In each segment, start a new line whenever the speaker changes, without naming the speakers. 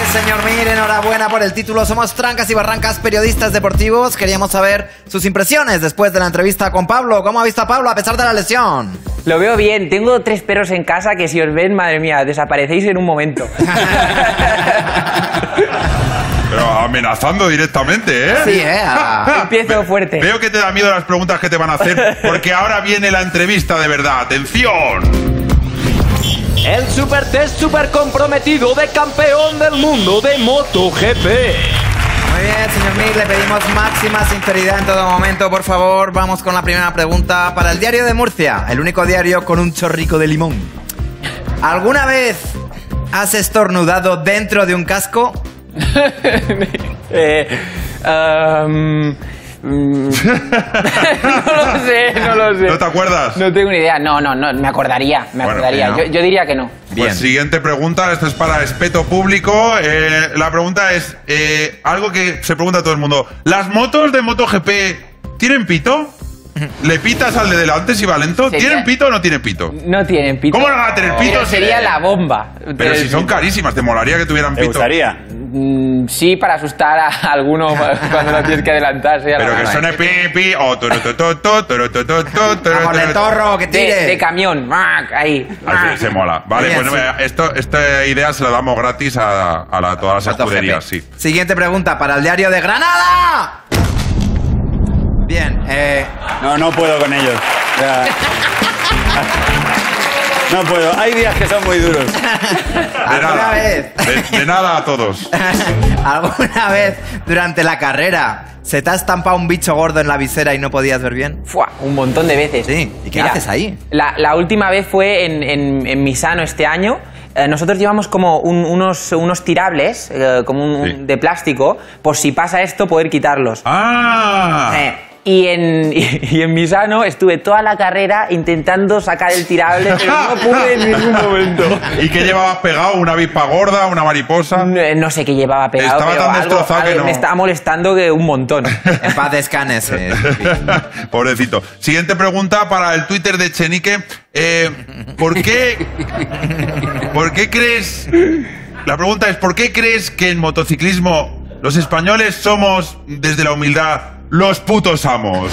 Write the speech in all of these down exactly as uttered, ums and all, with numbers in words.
señor Mir, enhorabuena por el título. Somos Trancas y Barrancas, periodistas deportivos. Queríamos saber sus impresiones después de la entrevista con Pablo. ¿Cómo ha visto a Pablo a pesar de la lesión?
Lo veo bien. Tengo tres perros en casa que si os ven, madre mía, desaparecéis en un momento.
Pero amenazando directamente, ¿eh?
Sí, ¿eh? Ah, empiezo fuerte.
Veo que te da miedo las preguntas que te van a hacer, porque ahora viene la entrevista de verdad. ¡Atención!
El super test super comprometido de campeón del mundo de MotoGP.
Muy bien, señor Mir, le pedimos máxima sinceridad en todo momento, por favor. Vamos con la primera pregunta para el Diario de Murcia, el único diario con un chorrico de limón. ¿Alguna vez has estornudado dentro de un casco?
eh, um, mm, no lo sé, no lo sé.
¿No te acuerdas?
No tengo ni idea. No, no, no, me acordaría, me
Bueno,
acordaría.
¿no?
Yo, yo diría que no.
Bien. Pues siguiente pregunta, esto es para respeto público. Eh, la pregunta es eh, algo que se pregunta a todo el mundo. ¿Las motos de MotoGP tienen pito? ¿Le pitas al de delante si va lento?
Sería-
¿Tienen pito o no tienen pito?
No tienen pito.
¿Cómo no van a tener pito?
Pero sería la bomba.
Pero si son carísimas, te molaría que tuvieran
¿Te
pito.
gustaría?
Mm, sí, para asustar a alguno cuando no tienes que adelantarse. A la
Pero que
mano.
suene pi, pi, o turutututu, turutututu,
¡Vamos del torro, que
de,
tire!
de camión. ¡Mac! Ahí.
Así se mola. Vale,
Bien,
pues
sí.
eh, esto, esta idea se la damos gratis a, a la- todas las
MotoGP.
escuderías, sí.
Siguiente pregunta para el Diario de Granada. Bien, eh...
No, no puedo con ellos. Ya. No puedo. Hay días que son muy duros.
De
¿Alguna
nada.
vez?
De, de nada a todos.
¿Alguna vez durante la carrera se te ha estampado un bicho gordo en la visera y no podías ver bien?
Fua, un montón de veces.
Sí, ¿y qué
Mira,
haces ahí?
La, la última vez fue en, en, en Misano este año. Eh, nosotros llevamos como un- unos, unos tirables, eh, como un,
Sí.
un- de plástico, por si pasa esto, poder quitarlos.
¡Ah!
Eh, y, en, y, y en Misano estuve toda la carrera intentando sacar el tirable, pero no pude en ningún momento.
¿Y qué llevabas pegado? ¿Una avispa gorda? ¿Una mariposa?
No, no sé qué llevaba pegado,
Estaba
pero
tan
algo,
destrozado que
algo
no.
me estaba molestando que un montón.
En paz descanes. eh.
Pobrecito. Siguiente pregunta para el Twitter de Chenique. Eh, ¿Por qué? ¿Por qué crees? La pregunta es: ¿por qué crees que en motociclismo los españoles somos, desde la humildad, los putos amos?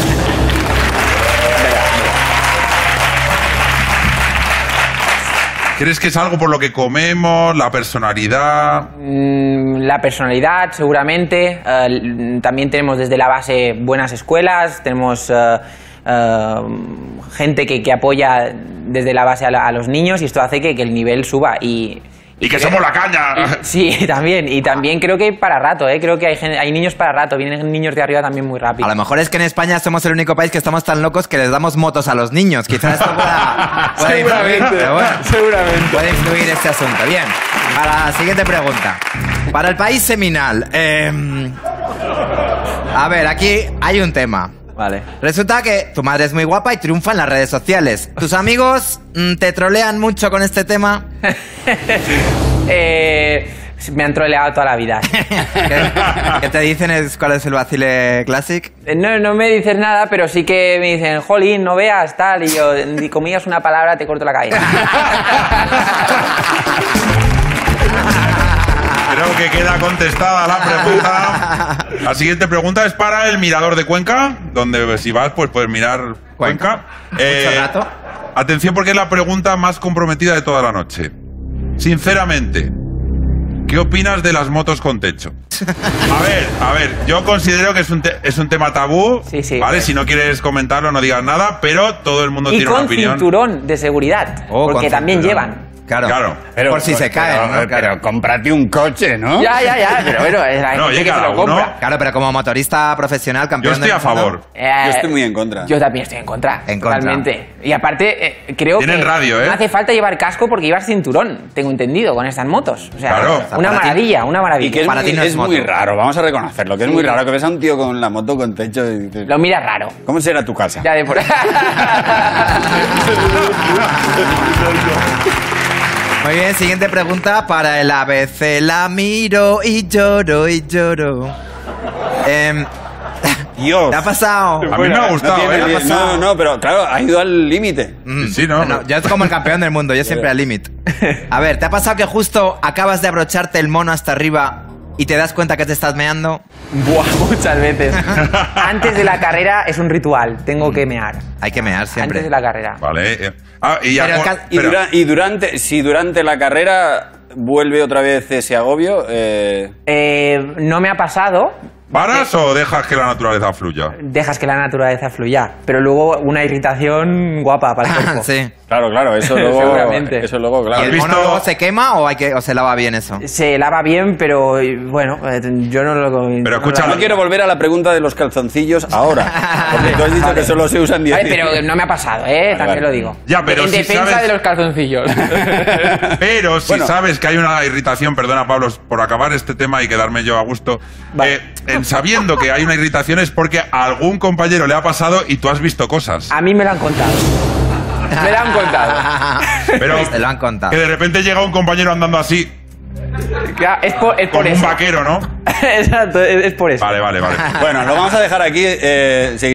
¿Crees que es algo por lo que comemos, la personalidad?
Mm, La personalidad, seguramente. Eh, l- también tenemos desde la base buenas escuelas, tenemos eh, eh, gente que, que apoya desde la base a, la- a los niños y esto hace que, que el nivel suba. Y,
Y que
creo-
somos la caña.
Sí, también. Y también creo que hay para rato, ¿eh? Creo que hay, gen- hay niños para rato. Vienen niños de arriba también muy rápido.
A lo mejor es que en España somos el único país que estamos tan locos que les damos motos a los niños. Quizás esto pueda, pueda influir,
Seguramente,
pero bueno,
seguramente.
puede influir este asunto. Bien, para la siguiente pregunta. Para el país seminal. eh, a ver, aquí hay un tema.
Vale.
Resulta que tu madre es muy guapa y triunfa en las redes sociales. ¿Tus amigos mm, te trolean mucho con este tema?
Eh, me han troleado toda la vida.
¿Qué, qué te dicen? Es, ¿Cuál es el vacile classic?
Eh, No, no me dices nada, pero sí que me dicen, jolín, no veas, tal, y yo, ni como digas una palabra, te corto la cabeza.
Creo que queda contestada la pregunta. La siguiente pregunta es para el Mirador de Cuenca, donde si vas, pues puedes mirar Cuenca. Eh,
Mucho rato.
Atención, porque es la pregunta más comprometida de toda la noche. Sinceramente, ¿qué opinas de las motos con techo? A ver, a ver, yo considero que es un, te- es un tema tabú,
Sí, sí.
¿vale? Si no quieres comentarlo, no digas nada, pero todo el mundo
Y
tiene una
con
opinión.
cinturón de seguridad,
Oh,
porque
con
también
cinturón.
llevan.
Claro.
Claro.
Pero,
Por si se
pero-
caen, ¿no?
Pero,
Claro.
cómprate un coche, ¿no?
Ya, ya, ya, pero bueno, es la
No,
gente
oye,
que se
cada
lo
uno-
compra.
Claro, pero como motorista profesional,
Yo
campeón
estoy
del
a
mundo-
favor.
Eh,
Yo estoy muy en contra.
Yo también estoy en contra.
En contra.
Totalmente. Y aparte, eh, creo
Tienen
que
radio, ¿eh?
no hace falta llevar casco porque llevas cinturón, tengo entendido, con estas motos. O sea,
Claro.
una
Para ti-
maravilla, una maravilla.
Y que es,
Para
muy,
ti no es
es muy
moto.
raro, vamos a reconocerlo, que es
Sí.
muy raro que ves a un tío con la moto con techo y dices,
Lo miras raro.
¿cómo será tu casa?
Ya de por...
Muy bien, siguiente pregunta para el A B C. La miro y lloro y lloro. Em,
Dios.
¿Te ha pasado?
A mí me ha gustado,
no, tiene-
¿eh?
no, no, pero claro, ha ido al límite.
Mm,
Sí, sí, no,
bueno,
no.
yo es como el campeón del mundo, yo siempre al límite. A ver, ¿te ha pasado que justo acabas de abrocharte el mono hasta arriba y te das cuenta que te estás meando?
Buah, muchas veces. Antes de la carrera es un ritual, tengo que mear.
Hay que mear siempre.
Antes de la carrera.
Vale. eh. Ah, y ya.
Pero el
cu-
cal-
Y,
pero-
dura- y durante, si durante la carrera vuelve otra vez ese agobio, eh,
Eh, no me ha pasado.
¿Paras o dejas que la naturaleza fluya?
Dejas que la naturaleza fluya, pero luego una irritación guapa para el cuerpo.
Sí.
claro, claro, eso luego,
Seguramente.
eso luego,
¿Y
claro.
el
visto-
mono luego se quema o, hay que, o se lava bien eso?
Se lava bien, pero eh, bueno, eh, yo no lo...
Pero escucha,
No quiero volver a la pregunta de los calzoncillos ahora, porque tú has dicho que solo se usan diez
Vale, pero no me ha pasado, ¿eh? También
vale.
lo digo.
Ya, pero
en
si
defensa
sabes-
de los calzoncillos.
Pero si
Bueno.
sabes que hay una irritación, perdona Pablo, por acabar este tema y quedarme yo a gusto,
Vale.
eh, en sabiendo que hay una irritación es porque a algún compañero le ha pasado y tú has visto cosas.
A mí me lo han contado. Me lo han contado.
Pero
Te lo han contado.
que de repente llega un compañero andando así,
Claro, es por, es por
como un
eso.
vaquero, ¿no?
Exacto, es, es por eso.
Vale, vale, vale.
Bueno, lo vamos a dejar aquí. eh,